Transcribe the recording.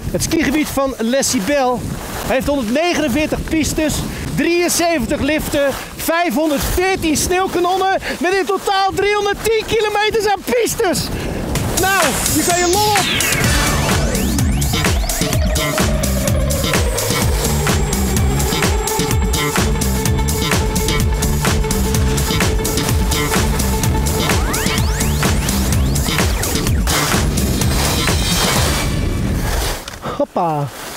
Het skigebied van Les Cibelles heeft 149 pistes, 73 liften, 514 sneeuwkanonnen met in totaal 310 kilometers aan pistes. Nou, je kan je lol op. Hoppa.